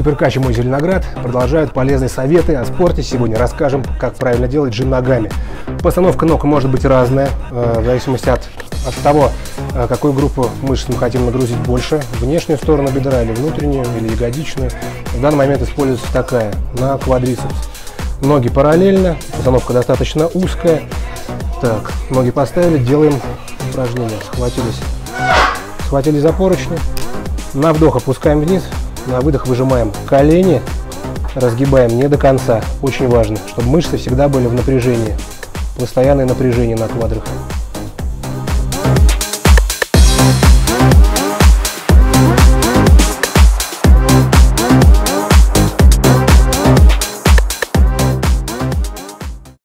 Суперкач и мой Зеленоград продолжают полезные советы о спорте. Сегодня расскажем, как правильно делать жим ногами. Постановка ног может быть разная, в зависимости от того, какую группу мышц мы хотим нагрузить больше, внешнюю сторону бедра или внутреннюю, или ягодичную. В данный момент используется такая, на квадрицепс. Ноги параллельно, постановка достаточно узкая. Так, ноги поставили, делаем упражнение. Схватили за поручни. На вдох опускаем вниз, на выдох выжимаем колени, разгибаем не до конца. Очень важно, чтобы мышцы всегда были в напряжении, постоянное напряжение на квадрах.